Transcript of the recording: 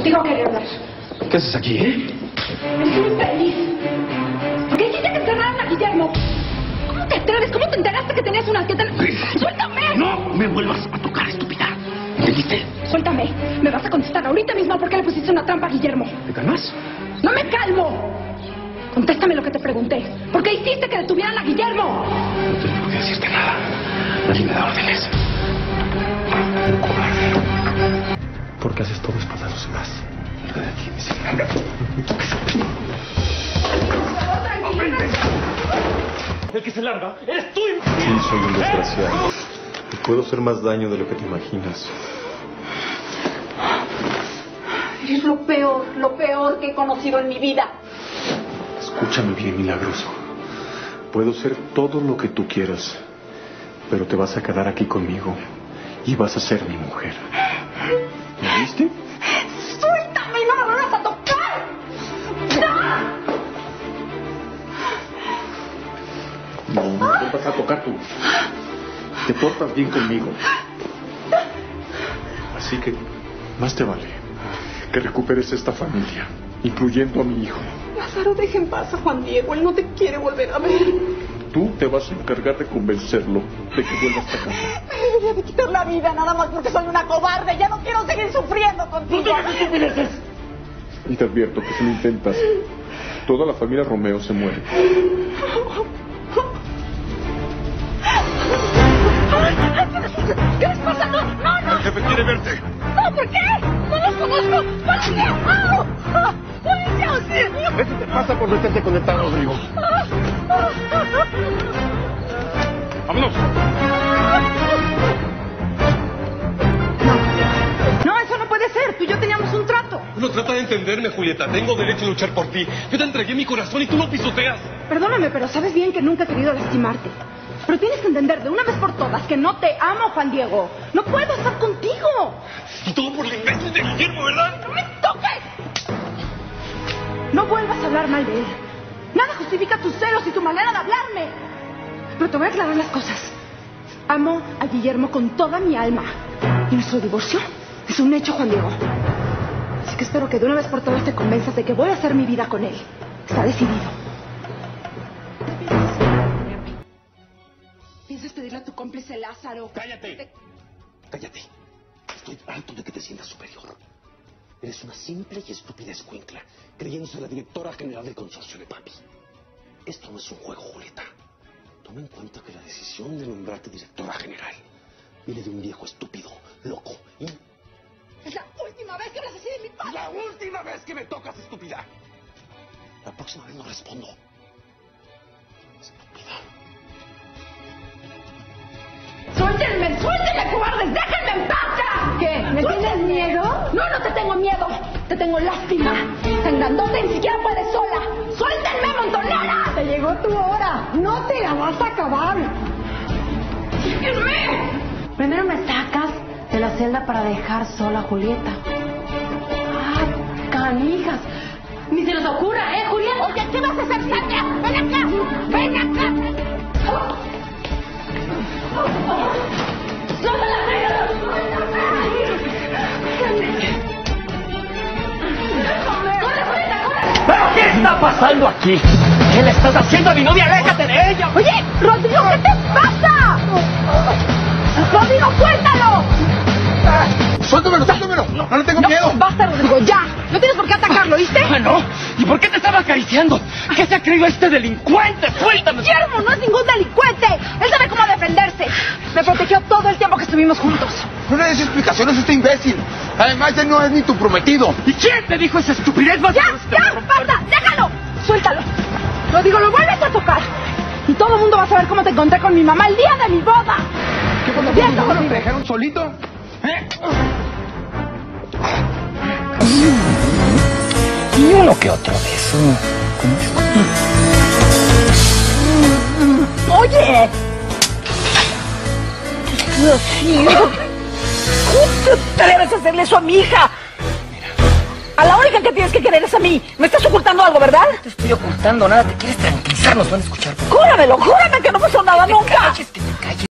Contigo quería hablar. ¿Qué haces aquí, Eres un infeliz. ¿Por qué hiciste que encerraran a Guillermo? ¿Cómo te atreves? ¿Cómo te enteraste que tenías una alqueta? ¡Suéltame! No me vuelvas a tocar, estúpida. ¿Entendiste? Suéltame. Me vas a contestar ahorita mismo por qué le pusiste una trampa a Guillermo. ¿Te calmas? ¡No me calmo! Contéstame lo que te pregunté. ¿Por qué hiciste que detuvieran a Guillermo? No tengo por qué decirte nada. Nadie me da órdenes. Cobarde. ¿Por qué haces todo espantar a los demás? Larga de aquí, El que se larga eres tú. Sí, soy un desgraciado. Y puedo hacer más daño de lo que te imaginas. Eres lo peor que he conocido en mi vida. Escúchame bien, Milagroso. Puedo ser todo lo que tú quieras, pero te vas a quedar aquí conmigo y vas a ser mi mujer. ¿Me viste? ¡Suéltame! ¡No me vuelvas a tocar! ¡No! No me vas a tocar tú. Te portas bien conmigo. Así que más te vale que recuperes esta familia, incluyendo a mi hijo. Lázaro, deja en paz a Juan Diego. Él no te quiere volver a ver. Tú te vas a encargar de convencerlo de que vuelva a esta casa. Me debería de quitar la vida nada más porque soy una cobarde. Ya no quiero seguir sufriendo contigo. ¡No digas estupideces! Y te advierto que si lo intentas, toda la familia Romeo se muere. ¿Qué les pasa? No, no, no. El jefe quiere verte. No, ¿por qué? No los conozco. ¡Policía! ¡Au! ¡Policía, auxilio! Eso te pasa por meterte con el tal Rodrigo. ¡Vámonos! No, eso no puede ser. Tú y yo teníamos un trato. No trata de entenderme, Julieta. Tengo derecho a luchar por ti. Yo te entregué mi corazón y tú lo pisoteas. Perdóname, pero sabes bien que nunca he querido lastimarte. Pero tienes que entender de una vez por todas que no te amo, Juan Diego. No puedo estar contigo. Y todo por el imbécil de Guillermo, ¿verdad? ¡No me toques! No vuelvas a hablar mal de él. Nada justifica tus celos y tu manera de hablarme. Pero te voy a aclarar las cosas. Amo a Guillermo con toda mi alma. Y nuestro divorcio es un hecho, Juan Diego. Así que espero que de una vez por todas te convenzas de que voy a hacer mi vida con él. Está decidido. ¿Piensas pedirle a tu cómplice Lázaro? ¡Cállate! Cállate. Estoy harto de que te sientas superior. Eres una simple y estúpida escuincla, creyéndose la directora general del consorcio de papi. Esto no es un juego, Julieta. Toma en cuenta que la decisión de nombrarte directora general viene de un viejo estúpido, loco y... Es la última vez que hablas así de mi padre. ¡La última vez que me tocas, estúpida! La próxima vez no respondo. Estúpida. ¡Suéltenme! ¡Suéltenme, cobardes! ¡Déjenme en paz ya! ¿Qué? ¿Me tienes miedo? No, no te tengo miedo. Te tengo lástima. Tan grandote ni siquiera puedes sola. ¡Suéltenme, montonera! Te llegó tu hora. No te la vas a acabar. ¡Déjenme! Primero me sacas de la celda para dejar sola a Julieta. ¡Ay, canijas! Ni se nos ocurra, ¿eh, Julieta? Oye, ¿qué vas a hacer, Sandra? ¡Ven acá! ¡Ven acá! ¿Pero qué está pasando aquí? ¿Qué le estás haciendo a mi novia? ¡Aléjate de ella! Oye, Rodrigo, ¿qué te pasa? Rodrigo, suéltalo. ¡Suéltamelo, suéltamelo! ¡No le tengo miedo! Basta, Rodrigo, ya. No tienes por qué atacarlo, ¿viste? ¿No? ¿Y por qué te estaba acariciando? ¿Qué se ha creído este delincuente? ¡Suéltame! Guillermo no es ningún delincuente. Él sabe cómo defenderse. Me protegió todo el tiempo que estuvimos juntos. No le des explicaciones a este imbécil. Además, él no es ni tu prometido. ¿Y quién te dijo esa estupidez? ¡Ya, ya! ¡Basta! ¡Déjalo! ¡Suéltalo! Rodrigo, lo vuelves a tocar. Y todo el mundo va a saber cómo te encontré con mi mamá el día de mi boda. ¿Qué pasó con tu mujer? ¿Te dejaron solito? Y uno que otro de eso. ¡Oye! ¿Cómo te atreves a hacerle eso a mi hija? A la única que tienes que querer es a mí. Me estás ocultando algo, ¿verdad? No te estoy ocultando nada, te quieres tranquilizar, nos van a escuchar. Júramelo, júrame que no pasó nada nunca. Que te calles.